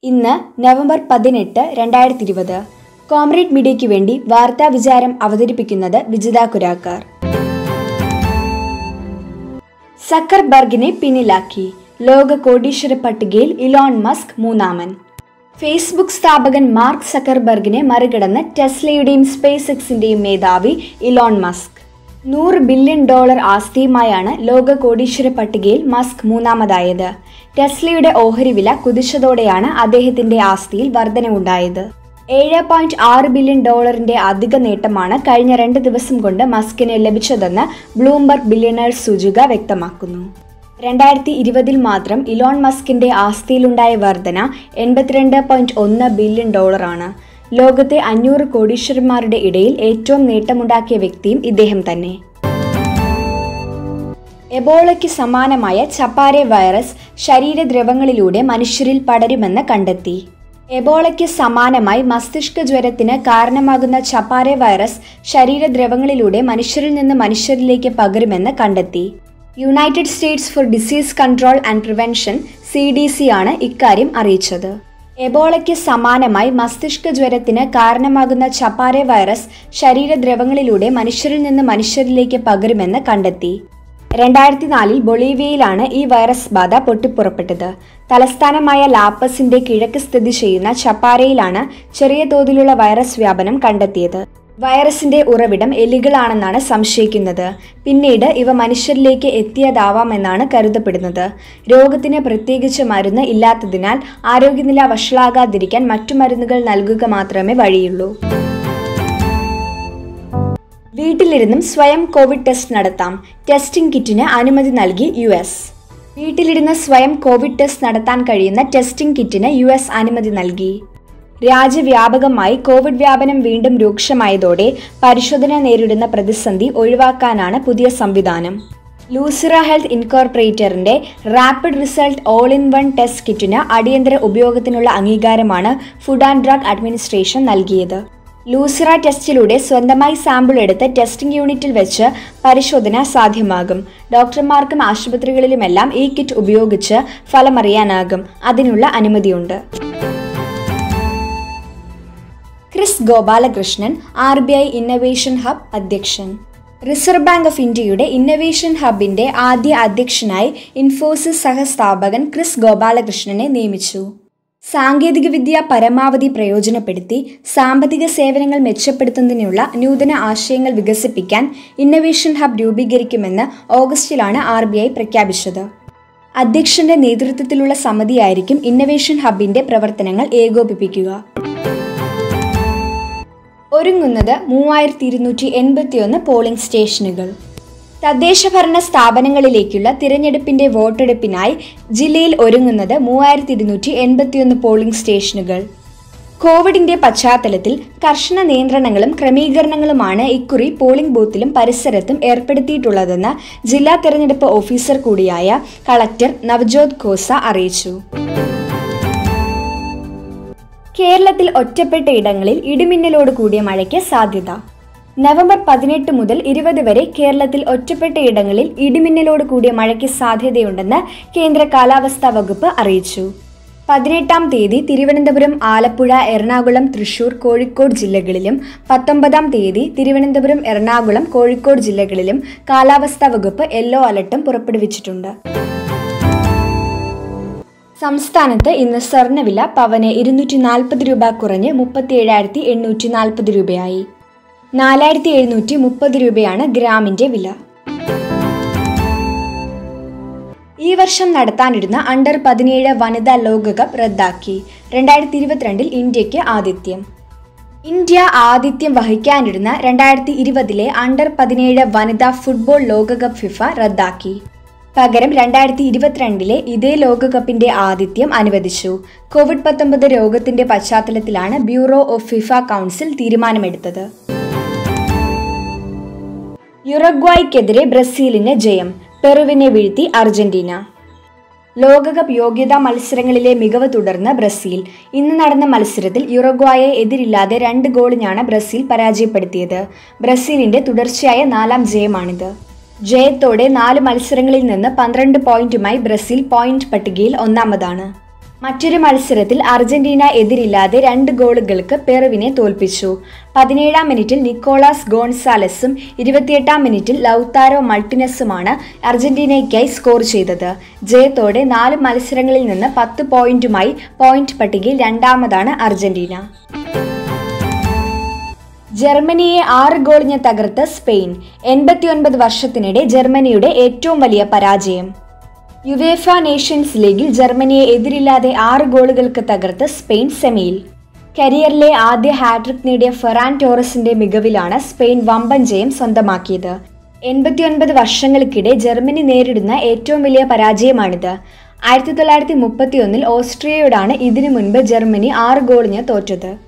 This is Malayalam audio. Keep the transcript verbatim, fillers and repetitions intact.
ഇന്ന് നവംബർ പതിനെട്ട് രണ്ടായിരത്തി ഇരുപത്. കോമ്രേഡ് മീഡിയയ്ക്ക് വേണ്ടി വാർത്താ വിചാരം അവതരിപ്പിക്കുന്നത് വിജിത കുരാക്കാർ. സക്കർബർഗിനെ പിന്നിലാക്കി. ലോക കോടീശ്വര പട്ടികയിൽ ഇലോൺ മസ്ക് മൂന്നാമൻ. ഫേസ്ബുക്ക് സ്ഥാപകൻ മാർക്ക് സക്കർബർഗിനെ മറികടന്ന് ടെസ്ലയുടെയും സ്പേസ് എക്സിന്റെയും മേധാവി ഇലോൺ മസ്ക്. നൂറ് ബില്യൺ ഡോളർ ആസ്തിയുമായാണ് ലോക കോടീശ്വര പട്ടികയിൽ മസ്ക് മൂന്നാമതായത്. ടെസ്ലയുടെ ഓഹരി വില കുതിച്ചതോടെയാണ് അദ്ദേഹത്തിന്റെ ആസ്തിയിൽ വർധനവുണ്ടായത്. ഏഴ് പോയിന്റ് ആറ് ബില്യൺ ഡോളറിന്റെ അധിക നേട്ടമാണ് കഴിഞ്ഞ രണ്ട് ദിവസം കൊണ്ട് മസ്കിന് ലഭിച്ചതെന്ന് ബ്ലൂംബർഗ് ബില്യണേഴ്സ് സൂചിക വ്യക്തമാക്കുന്നു. രണ്ടായിരത്തി ഇരുപതിൽ മാത്രം ഇലോൺ മസ്കിന്റെ ആസ്തിയിലുണ്ടായ വർധന എൺപത്തിരണ്ട് പോയിന്റ് ഒന്ന് ബില്യൺ ഡോളറാണ്. ലോകത്തെ അഞ്ഞൂറ് കോടീശ്വരന്മാരുടെ ഇടയിൽ ഏറ്റവും നേട്ടമുണ്ടാക്കിയ വ്യക്തിയും ഇദ്ദേഹം തന്നെ. എബോളയ്ക്ക് സമാനമായ ചപ്പാരെ വൈറസ് ശരീരദ്രവങ്ങളിലൂടെ മനുഷ്യരിൽ പടരുമെന്ന് കണ്ടെത്തി. എബോളയ്ക്ക് സമാനമായി മസ്തിഷ്ക ജ്വരത്തിന് കാരണമാകുന്ന ചപ്പാരെ വൈറസ് ശരീരദ്രവങ്ങളിലൂടെ മനുഷ്യരിൽ നിന്ന് മനുഷ്യരിലേക്ക് പകരുമെന്ന് കണ്ടെത്തി. United states for disease control and prevention C D C ആണ് ഇക്കാര്യം അറിയിച്ചത്. എബോളയ്ക്ക് സമാനമായി മസ്തിഷ്ക ജ്വരത്തിന് കാരണമാകുന്ന ചപ്പാരെ വൈറസ് ശരീരദ്രവങ്ങളിലൂടെ മനുഷ്യരിൽ നിന്ന് മനുഷ്യരിലേക്ക് പകരുമെന്ന് കണ്ടെത്തി. രണ്ടായിരത്തി നാലിൽ ബൊളീവിയയിലാണ് ഈ വൈറസ് ബാധ പൊട്ടിപ്പുറപ്പെട്ടത്. തലസ്ഥാനമായ ലാപ്പസിന്റെ കിഴക്ക് സ്ഥിതി ചെയ്യുന്ന ചപ്പാരയിലാണ് ചെറിയ തോതിലുള്ള വൈറസ് വ്യാപനം കണ്ടെത്തിയത്. വൈറസിന്റെ ഉറവിടം എലികളാണെന്നാണ് സംശയിക്കുന്നത്. പിന്നീട് ഇവ മനുഷ്യരിലേക്ക് എത്തിയതാവാമെന്നാണ് കരുതപ്പെടുന്നത്. രോഗത്തിന് പ്രത്യേകിച്ച് മരുന്ന് ഇല്ലാത്തതിനാൽ ആരോഗ്യനില വഷളാകാതിരിക്കാൻ മറ്റു മരുന്നുകൾ നൽകുക മാത്രമേ വഴിയുള്ളൂ. വീട്ടിലിരുന്നും സ്വയം കോവിഡ് ടെസ്റ്റ് നടത്താം. ടെസ്റ്റിംഗ് കിറ്റിന് അനുമതി നൽകി യു എസ്. വീട്ടിലിരുന്ന് സ്വയം കോവിഡ് ടെസ്റ്റ് നടത്താൻ കഴിയുന്ന ടെസ്റ്റിംഗ് കിറ്റിന് യു എസ് അനുമതി നൽകി. രാജ്യവ്യാപകമായി കോവിഡ് വ്യാപനം വീണ്ടും രൂക്ഷമായതോടെ പരിശോധന നേരിടുന്ന പ്രതിസന്ധി ഒഴിവാക്കാനാണ് പുതിയ സംവിധാനം. ലൂസിറ ഹെൽത്ത് ഇൻകോർപ്പറേറ്ററിന്റെ rapid result all in one test കിറ്റിന് അടിയന്തര ഉപയോഗത്തിനുള്ള അംഗീകാരമാണ് ഫുഡ് ആൻഡ് ഡ്രഗ് അഡ്മിനിസ്ട്രേഷൻ നൽകിയത്. ലൂസിറ ടെസ്റ്റിലൂടെ സ്വന്തമായി സാമ്പിൾ എടുത്ത് ടെസ്റ്റിംഗ് യൂണിറ്റിൽ വെച്ച് പരിശോധന സാധ്യമാകും. ഡോക്ടർമാർക്കും ആശുപത്രികളിലുമെല്ലാം ഈ കിറ്റ് ഉപയോഗിച്ച് ഫലമറിയാനാകും. അതിനുള്ള അനുമതിയുണ്ട്. Kris Gopalakrishnan R B I innovation hub അധ്യക്ഷൻ. റിസർവ് ബാങ്ക് ഓഫ് ഇന്ത്യയുടെ ഇന്നൊവേഷൻ ഹബിന്റെ ആദ്യ അധ്യക്ഷനായി ഇൻഫോസിസ് സഹസ്ഥാപകൻ ക്രിസ് ഗോപാലകൃഷ്ണനെ നിയമിച്ചു. സാങ്കേതികവിദ്യ പരമാവധി പ്രയോജനപ്പെടുത്തി സാമ്പത്തിക സേവനങ്ങൾ മെച്ചപ്പെടുത്തുന്നതിനുള്ള നൂതന ആശയങ്ങൾ വികസിപ്പിക്കാൻ ഇന്നൊവേഷൻ ഹബ് രൂപീകരിക്കുമെന്ന് ഓഗസ്റ്റിലാണ് ആർ ബി ഐ പ്രഖ്യാപിച്ചത്. അധ്യക്ഷന്റെ നേതൃത്വത്തിലുള്ള സമിതിയായിരിക്കും ഇന്നൊവേഷൻ ഹബിന്റെ പ്രവർത്തനങ്ങൾ ഏകോപിപ്പിക്കുക. ഒരുങ്ങുന്നത് മൂവായിരത്തി ഇരുന്നൂറ്റി എൺപത്തിയൊന്ന് പോളിംഗ് സ്റ്റേഷനുകൾ. തദ്ദേശഭരണ സ്ഥാപനങ്ങളിലേക്കുള്ള തിരഞ്ഞെടുപ്പിന്റെ വോട്ടെടുപ്പിനായി ജില്ലയിൽ ഒരുങ്ങുന്നത് മൂവായിരത്തി ഇരുന്നൂറ്റി എൺപത്തിയൊന്ന് പോളിംഗ് സ്റ്റേഷനുകൾ. കോവിഡിന്റെ പശ്ചാത്തലത്തിൽ കർശന നിയന്ത്രണങ്ങളും ക്രമീകരണങ്ങളുമാണ് ഇക്കുറി പോളിംഗ് ബൂത്തിലും പരിസരത്തും ഏർപ്പെടുത്തിയിട്ടുള്ളതെന്ന് ജില്ലാ തെരഞ്ഞെടുപ്പ് ഓഫീസർ കൂടിയായ കളക്ടർ നവ്ജോത് ഖോസ അറിയിച്ചു. കേരളത്തിൽ ഒറ്റപ്പെട്ട ഇടങ്ങളിൽ ഇടിമിന്നലോട് കൂടിയ മഴയ്ക്ക് സാധ്യത. നവംബർ പതിനെട്ട് മുതൽ ഇരുപത് വരെ കേരളത്തിൽ ഒറ്റപ്പെട്ട ഇടങ്ങളിൽ ഇടിമിന്നലോട് കൂടിയ മഴയ്ക്ക് സാധ്യതയുണ്ടെന്ന് കേന്ദ്ര കാലാവസ്ഥാ വകുപ്പ് അറിയിച്ചു. പതിനെട്ടാം തീയതി തിരുവനന്തപുരം, ആലപ്പുഴ, എറണാകുളം, തൃശൂർ, കോഴിക്കോട് ജില്ലകളിലും പത്തൊമ്പതാം തീയതി തിരുവനന്തപുരം, എറണാകുളം, കോഴിക്കോട് ജില്ലകളിലും കാലാവസ്ഥാ വകുപ്പ് യെല്ലോ അലർട്ടും പുറപ്പെടുവിച്ചിട്ടുണ്ട്. സംസ്ഥാനത്ത് ഇന്ന് സ്വർണ്ണവില പവന് ഇരുന്നൂറ്റി നാൽപ്പത് രൂപ കുറഞ്ഞ് മുപ്പത്തി ഏഴായിരത്തി എണ്ണൂറ്റി നാൽപ്പത് രൂപയായി. നാലായിരത്തി എഴുന്നൂറ്റി മുപ്പത് രൂപയാണ് ഗ്രാമിന്റെ വില. ഈ വർഷം നടത്താനിരുന്ന അണ്ടർ പതിനേഴ് വനിതാ ലോകകപ്പ് റദ്ദാക്കി. രണ്ടായിരത്തി ഇരുപത്തിരണ്ടിൽ ഇന്ത്യക്ക് ആതിഥ്യം. ഇന്ത്യ ആതിഥ്യം വഹിക്കാനിരുന്ന രണ്ടായിരത്തി ഇരുപതിലെ അണ്ടർ പതിനേഴ് വനിതാ ഫുട്ബോൾ ലോകകപ്പ് ഫിഫ റദ്ദാക്കി. പകരം രണ്ടായിരത്തി ഇരുപത്തിരണ്ടിലെ ഇതേ ലോകകപ്പിന്റെ ആതിഥ്യം അനുവദിച്ചു. കോവിഡ് പത്തൊമ്പത് രോഗത്തിന്റെ പശ്ചാത്തലത്തിലാണ് ബ്യൂറോ ഓഫ് ഫിഫ കൗൺസിൽ തീരുമാനമെടുത്തത്. യുറുഗ്വായ്ക്കെതിരെ ബ്രസീലിന് ജയം. പെറുവിനെ വീഴ്ത്തി അർജന്റീന. ലോകകപ്പ് യോഗ്യതാ മത്സരങ്ങളിലെ മികവ് തുടർന്ന് ബ്രസീൽ. ഇന്ന് നടന്ന മത്സരത്തിൽ യുറുഗ്വായെ എതിരില്ലാതെ രണ്ട് ഗോളിനാണ് ബ്രസീൽ പരാജയപ്പെടുത്തിയത്. ബ്രസീലിന്റെ തുടർച്ചയായ നാലാം ജയമാണിത്. ജയത്തോടെ നാല് മത്സരങ്ങളിൽ നിന്ന് പന്ത്രണ്ട് പോയിന്റുമായി ബ്രസീൽ പോയിന്റ് പട്ടികയിൽ ഒന്നാമതാണ്. മറ്റൊരു മത്സരത്തിൽ അർജന്റീന എതിരില്ലാതെ രണ്ട് ഗോളുകൾക്ക് പെറുവിനെ തോൽപ്പിച്ചു. പതിനേഴാം മിനിറ്റിൽ നിക്കോളാസ് ഗോൺസാലസും ഇരുപത്തിയെട്ടാം മിനിറ്റിൽ ലൗതാരോ മൾട്ടിനസുമാണ് അർജന്റീനയ്ക്കായി സ്കോർ ചെയ്തത്. ജയത്തോടെ നാല് മത്സരങ്ങളിൽ നിന്ന് പത്ത് പോയിന്റുമായി പോയിന്റ് പട്ടികയിൽ രണ്ടാമതാണ് അർജന്റീന. ജർമ്മനിയെ ആറ് ഗോളിന് തകർത്ത് സ്പെയിൻ. എൺപത്തിയൊൻപത് വർഷത്തിനിടെ ജർമ്മനിയുടെ ഏറ്റവും വലിയ പരാജയം. യുവേഫ നേഷൻസ് ലീഗിൽ ജർമ്മനിയെ എതിരില്ലാതെ ആറ് ഗോളുകൾക്ക് തകർത്ത് സ്പെയിൻ സെമിയിൽ. കരിയറിലെ ആദ്യ ഹാട്രിക് നേടിയ ഫെറാൻ ടോറസിന്റെ മികവിലാണ് സ്പെയിൻ വമ്പൻ ജയം സ്വന്തമാക്കിയത്. എൺപത്തിയൊൻപത് വർഷങ്ങൾക്കിടെ ജർമ്മനി നേരിടുന്ന ഏറ്റവും വലിയ പരാജയമാണിത്. ആയിരത്തി തൊള്ളായിരത്തി മുപ്പത്തി ഒന്നിൽ ഓസ്ട്രിയയോടാണ് ഇതിനു മുൻപ് ജർമ്മനി ആറ് ഗോളിന് തോറ്റത്.